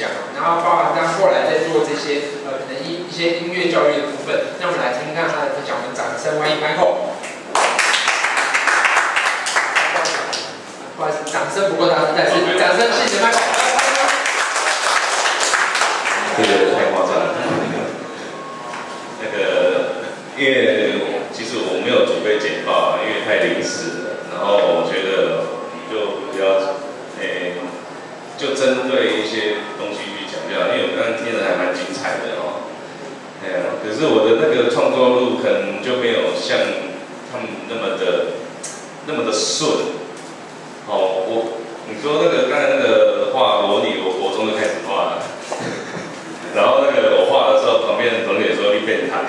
讲，然后包含他后来在做这些可能一些音乐教育的部分。那我们来听听看他的分享，我们掌声欢迎 Michael。不好意思，掌声不够大声，但是掌声谢谢 Michael。 这个太夸张了，因为其实我没有准备简报，因为太临时了。然后我觉得就不要，就针对一些东西去讲就好，因为我刚刚听的还蛮精彩的哦。可是我的那个创作路可能就没有像他们那么的顺。你说刚才那个画裸女，我国中就开始画了。然后我画的时候，旁边的同学说你变态。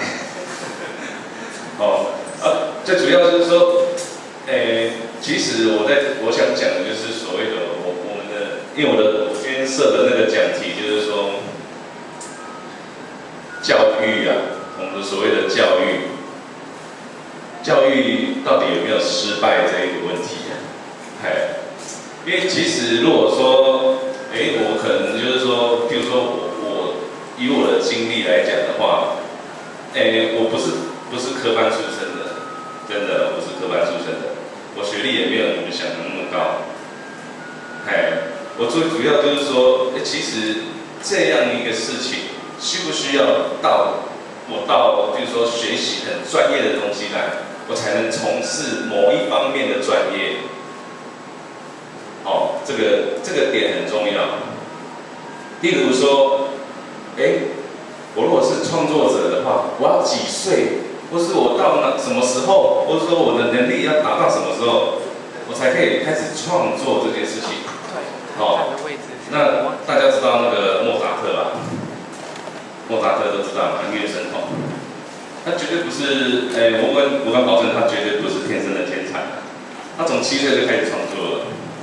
最主要就是说，其实我想讲的就是所谓的我们的，因为我今天设的那个讲题就是说，教育啊，我们的所谓的教育到底有没有失败这一个问题啊？因为其实如果说，我可能就是说，譬如说以我的经历来讲的话，我不是科班出身的，真的不是科班出身的，我学历也没有你们想的那么高。我最主要就是说，其实这样一个事情，需不需要我到就是说学习很专业的东西来，我才能从事某一方面的专业？这个点很重要。例如说，我如果是创作者的话，我要几岁，或是我到什么时候，或者说我的能力要达到什么时候，我才可以开始创作这件事情。那大家知道那个莫扎特吧？莫扎特都知道嘛，音乐神童。他绝对不是，我敢保证，他绝对不是天生的天才。他从7岁就开始创作了。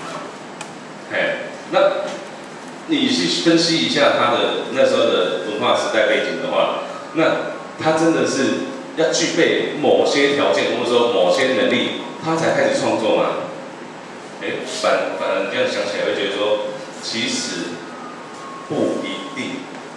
那你去分析一下他的那时候的文化时代背景的话，那他真的是要具备某些条件，或者说某些能力，他才开始创作吗？反而这样想起来会觉得说，其实不一定。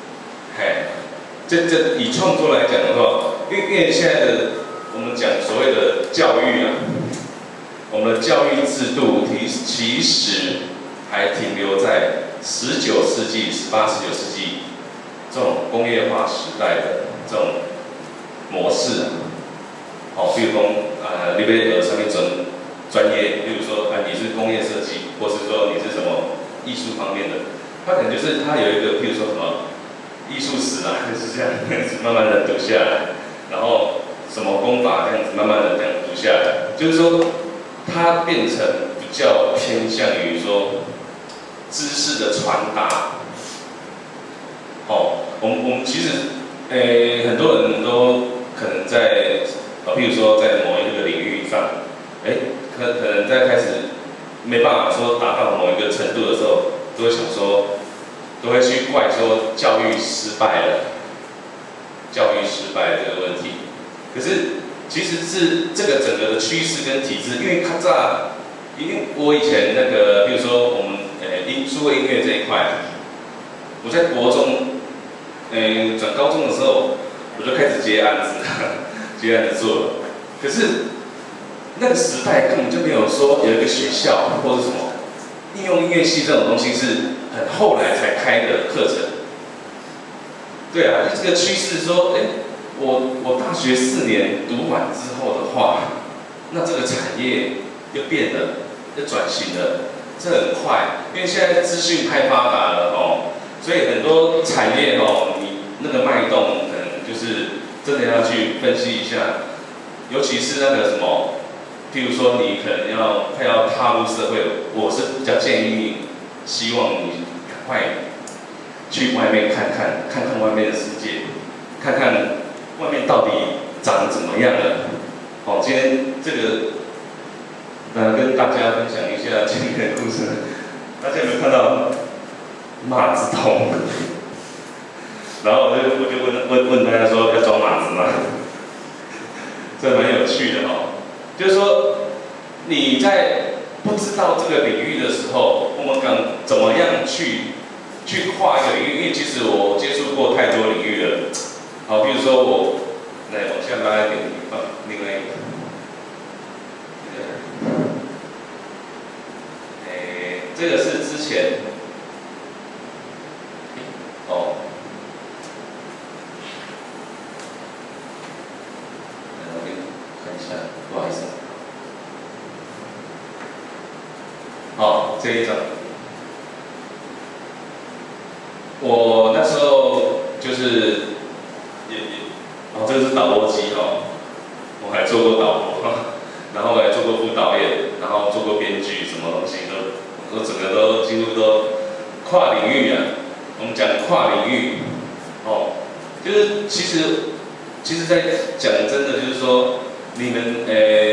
这以创作来讲的话，因为现在的我们讲所谓的教育啊，我们的教育制度其实还停留在19世纪、18、19世纪这种工业化时代的这种模式。比如说你要上面专业，例如说你是工业设计，或是说你是什么艺术方面的，它可能就是它有一个，譬如说什么艺术史啊，就是这样慢慢的读下来，然后什么功法这样子慢慢的这样读下来，就是说它变成比较偏向于说知识的传达。我们其实很多人都可能在譬如说在某一个领域上，可能在开始没办法说达到某一个程度的时候，都会想说，都会去怪说教育失败了，教育失败这个问题。可是其实是这个整个的趋势跟体制，因为我以前比如说我们数位音乐这一块，我在国中转高中的时候，我就开始接案子做了。可是那个时代根本就没有说有一个学校或者什么应用音乐系这种东西是很后来才开的课程。对啊，这个趋势说，我大学4年读完之后的话，那这个产业又变了，又转型了，这很快，因为现在资讯太发达了所以很多产业你那个脉动可能就是真的要去分析一下，尤其是那个什么，譬如说你可能快要踏入社会，我是比较建议你，希望你赶快去外面看看外面的世界，看看外面到底长怎么样了。今天这个跟大家分享一下今天的故事。大家有没有看到马子桶？然后我就问大家说，要装马子吗？这蛮有趣的就是说你在不知道这个领域的时候，我们怎么样去去跨一个领域，因为其实我接触过太多领域了。好，比如说我来往下拉一点，放另外一个，这个是之前，哦，我给你看一下，不好意思。好，这一张，我那时候就是这个是导播机哦，我还做过导播，然后我还做过副导演，然后做过编剧，什么东西都整个都几乎都跨领域啊。我们讲跨领域，哦，就是其实在讲真的，就是说你们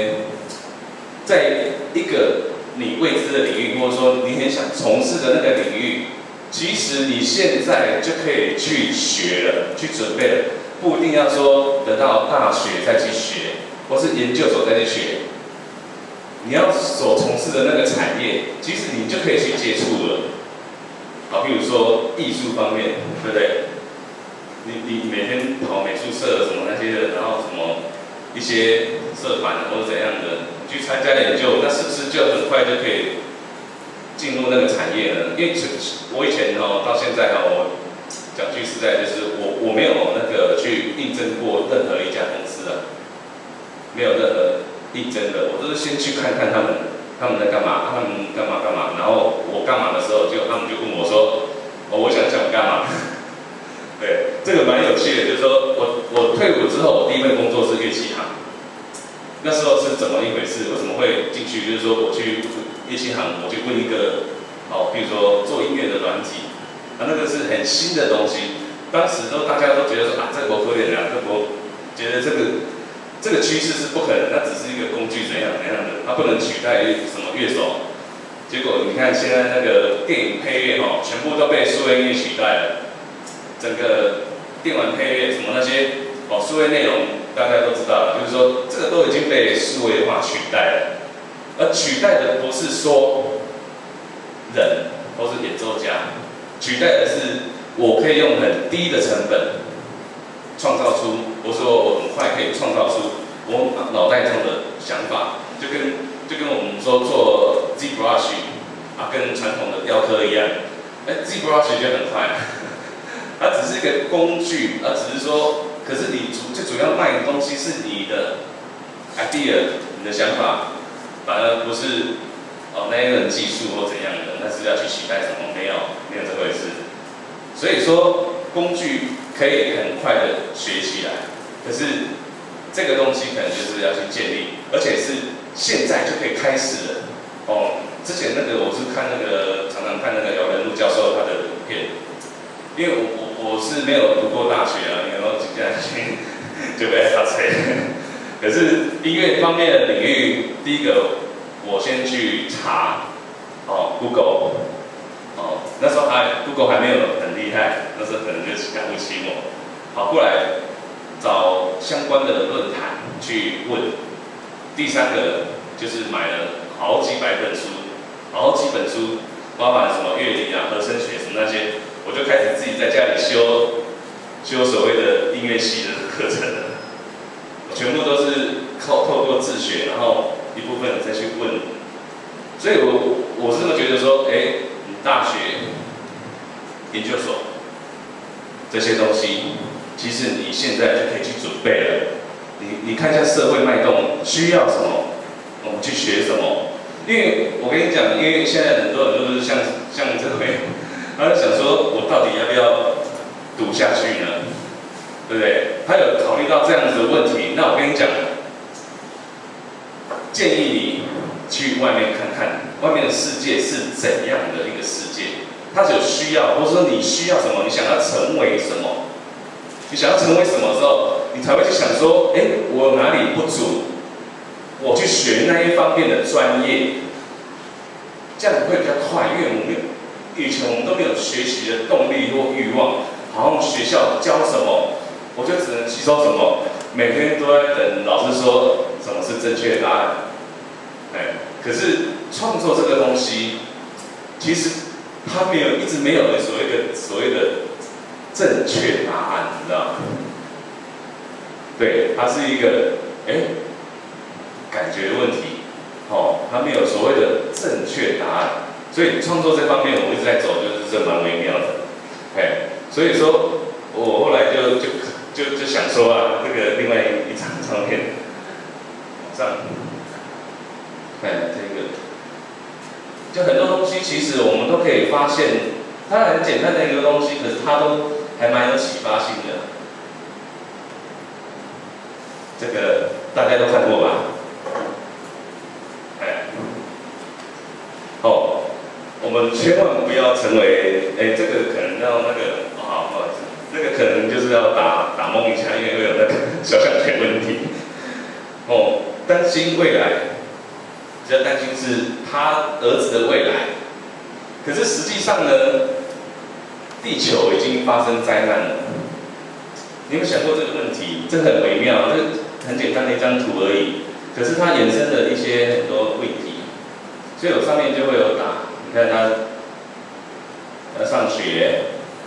在一个你未知的领域，或者说你很想从事的那个领域，其实你现在就可以去学了，去准备了。不一定要说等到大学再去学，或是研究所再去学。你要所从事的那个产业，其实你就可以去接触了。好，比如说艺术方面，对不对？你每天跑美术社什么那些的，然后什么一些社团或者怎样的，去参加研究，那是不是就很快就可以进入那个产业呢？因为我以前到现在我讲句实在，就是我没有那个去应征过任何一家公司啊，没有任何应征的，我都是先去看看他们在干嘛，他们干嘛，然后我干嘛的时候，他们就问我说，我想干嘛？对，这个蛮有趣的，就是说我退伍之后，我第一份工作是乐器行，那时候是怎么一回事？为什么会进去？就是说我去乐器行，我去问一个比如说做音乐的软体。那个是很新的东西，当时大家都觉得说这个不可能啊，我觉得这个趋势是不可能，它只是一个工具怎样的，它不能取代什么乐手。结果你看现在那个电影配乐全部都被数位音乐取代了，整个电玩配乐什么那些数位内容大家都知道了，就是说这个都已经被数位化取代了，而取代的不是说人或是演奏家。取代的是，我可以用很低的成本创造出，或者说我很快可以创造出我脑袋中的想法，就跟我们说做 ZBrush 跟传统的雕刻一样，ZBrush 就很快，它只是一个工具，只是说，可是你最主要卖的东西是你的 idea， 你的想法，反而不是。那一个技术或怎样的，那是要去取代什么？没有这回事。所以说，工具可以很快的学起来，可是这个东西可能就是要去建立，而且是现在就可以开始了。之前那个我是看常常看那个姚仁禄教授他的影片，因为我是没有读过大学啊，然后几家去就被他吹。可是音乐方面的领域，第一个。我先去查，Google， 那时候Google 还没有很厉害，那时候可能就是感悟期末，跑过来找相关的论坛去问。第三个就是买了好几百本书，包含什么乐理啊、和声学什么那些，我就开始自己在家里修所谓的音乐系的课程了。我全部都是透过自学，然后。一部分再去问，所以我是这么觉得说，你大学、研究所这些东西，其实你现在就可以去准备了。你看一下社会脉动需要什么，我们去学什么。因为我跟你讲，因为现在很多人都是像这位，他就想说，我到底要不要读下去呢？对不对？他有考虑到这样子的问题，那我跟你讲。建议你去外面看看，外面的世界是怎样的一个世界。它有需要，或者说你需要什么，你想要成为什么，你想要成为什么之后，你才会去想说，我哪里不足，我去学那一方面的专业，这样会比较快。因为以前我们都没有学习的动力或欲望，好像学校教什么，我就只能吸收什么，每天都在等老师说。什么是正确的答案？可是创作这个东西，其实他一直没有所谓的正确答案，你知道吗？对，它是一个感觉问题，它没有所谓的正确答案，所以创作这方面我们一直在走，就是这蛮微妙的，所以说我后来就想说啊，这个另外一张照片，往上，这个，就很多东西其实我们都可以发现，它很简单的一个东西，可是它都还蛮有启发性的。这个大家都看过吧？我们千万不要成为，这个可能要那个，不好意思，那个可能就是要打蒙一下，因为会有那个肖像权问题。担心未来，只要担心是他儿子的未来，可是实际上呢，地球已经发生灾难了。你有没有想过这个问题？这很微妙，这很简单的一张图而已，可是它衍生了一些很多问题，所以我上面就会有打。你看他要上学，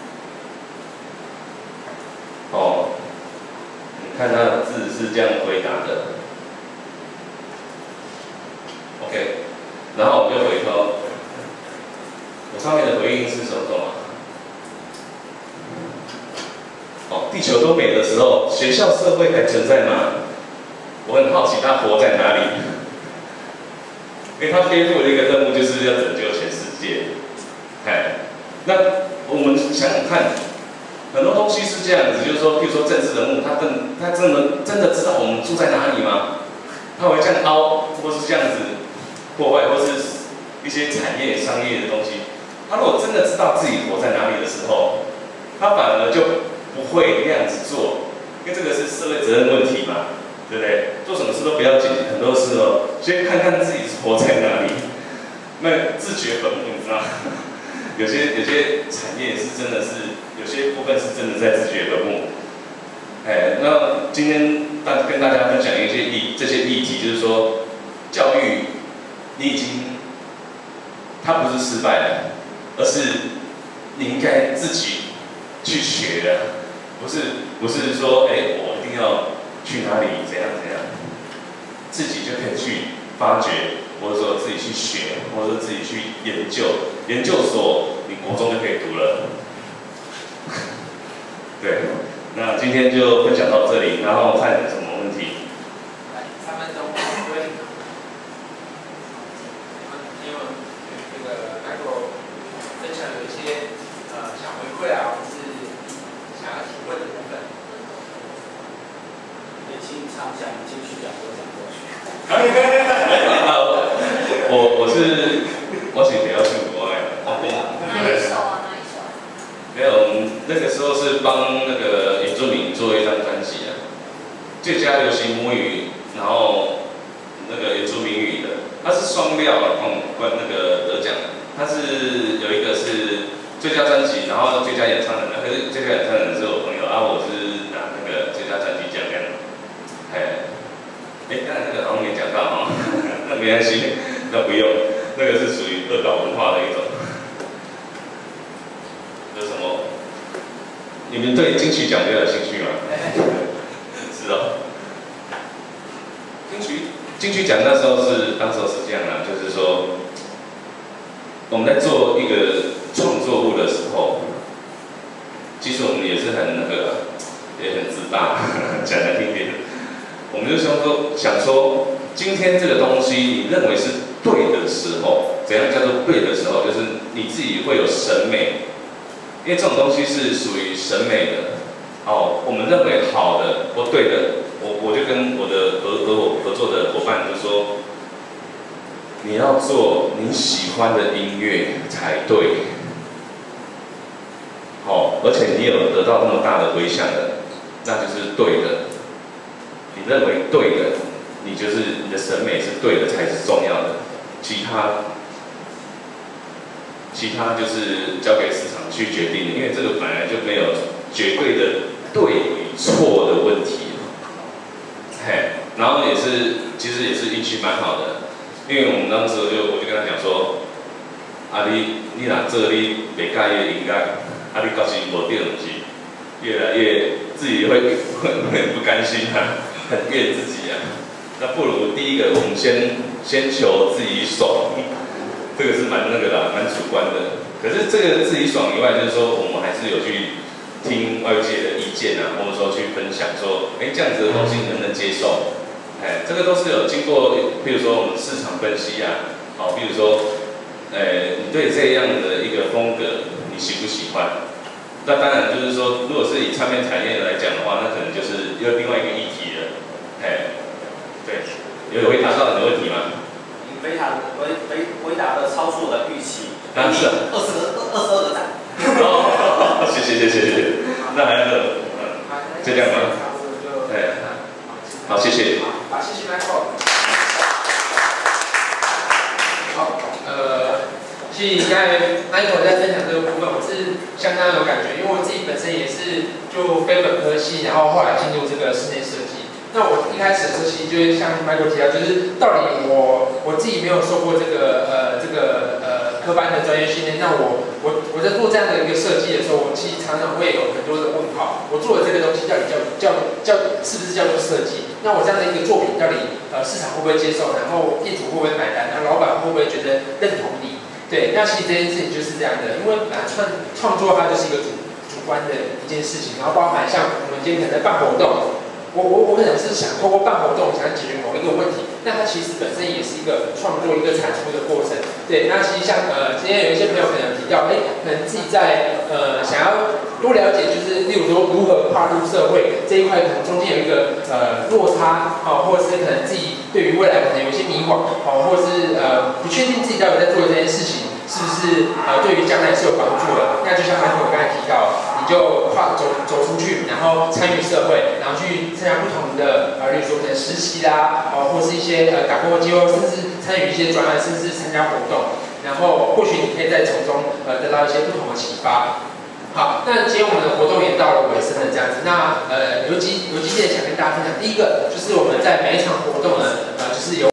你看他的字是这样回答的 ，OK， 然后我就回头，我上面的回应是什么？地球都没的时候，学校社会还存在吗？我很好奇他活在哪里，因为他背负的一个任务就是要拯救全世界。那我们想想看，很多东西是这样子，就是说，譬如说政治人物，他真的知道我们住在哪里吗？他会这样凹，或是这样子破坏，或是一些产业、商业的东西。他如果真的知道自己活在哪里的时候，他反而就不会那样子做，因为这个是社会责任问题嘛，对不对？做什么事都不要紧，很多事先看看自己活在哪里，那自掘坟墓，你知道吗？有些产业是真的是，有些部分是真的在自掘坟墓。那今天跟大家分享这些议题，就是说，教育你已经，它不是失败了，而是你应该自己去学的。不是说，我一定要去哪里怎样，自己就可以去发掘，或者说自己去学，或者说自己去研究，研究所你国中就可以读了。对，那今天就分享到这里，然后看有什么问题。 来，3分钟，对。因为这个Michael分享有一些想回馈啊，或是想要提问的部分。 年轻唱下，你继续讲，我讲过去。 我是比较出国的。 哪一首啊？哪一首？ 没有，那个时候是帮那个原住民做一张专辑啊，最佳流行母语，然后那个原住民语的，它是双料那个得奖的，它是有一个是最佳专辑，然后最佳演唱人，可是最佳演唱人是我朋友啊，我是拿那个最佳专辑奖的。刚才那个好像没讲到哈，那没关系，那不用，那个是属于恶搞文化的一种。有什么？你们对金曲奖比较有兴趣吗？是哦。金曲奖当时候是这样啊，就是说我们在做一个创作物的时候，其实我们也是很也很自大，讲难听点。我们就想说，今天这个东西你认为是对的时候，怎样叫做对的时候？就是你自己会有审美，因为这种东西是属于审美的。我们认为好的或对的，我就跟我的合作的伙伴就说，你要做你喜欢的音乐才对。而且你有得到那么大的回响的，那就是对的。你认为对的，你的审美是对的才是重要的，其他就是交给市场去决定的，因为这个本来就没有绝对的对与错的问题。然后其实也是运气蛮好的，因为我们当时我就跟他讲说，你你若做你袂介意的音乐，啊，你到时无对唔是，越来越自己会很不甘心啊，很怨自己啊。那不如第一个，我们先求自己爽，这个是蛮那个的，蛮主观的。可是这个自己爽以外，就是说我们还是有去听外界的意见啊，或者说去分享说，这样子的东西能不能接受？这个都是有经过，比如说我们市场分析啊，好，比如说，你对这样的一个风格，你喜不喜欢？那当然就是说，如果是以唱片产业来讲的话，那可能就是又另外一个议题了。对，有回答到你的问题吗？ 您非常回答的超出我的预期， 当然是 22个赞。 哦，谢谢，那还有就这样吗？对，好，谢谢。 好，谢谢 Michael。好，其实刚才 Michael 在分享这个部分，我是相当有感觉，因为我自己本身也是就非本科系，然后后来进入这个室内设计。那我一开始的时候，其实就是像 Michael 提到，就是到底我自己没有受过这个科班的专业训练，那我在做这样的一个设计的时候，我其实常常会有很多的问号，我做的这个东西到底是不是叫做设计？那我这样的一个作品到底市场会不会接受？然后业主会不会买单？然后老板会不会觉得认同你？对，那其实这件事情就是这样的，因为本来创作它就是一个主观的一件事情，然后包含像我们今天可能在办活动。我可能是想透过办活动，想解决某一个问题，那它其实本身也是一个创作、一个产出的过程。对，那其实像今天有一些朋友可能提到，可能自己在想要多了解，就是例如说如何跨入社会这一块，可能中间有一个落差，或者是可能自己对于未来可能有一些迷惘，或者是不确定自己到底在做的这件事情是不是对于将来是有帮助的。那就像刚才提到，你就走出去，然后参与社会，然后去参加不同的例如说可能实习啦，或是一些打工的机会，甚至参与一些专案，甚至参加活动，然后或许你可以在从中得到一些不同的启发。好，那今天我们的活动也到了尾声了，这样子。那有几点想跟大家分享。第一个就是我们在每一场活动呢，就是有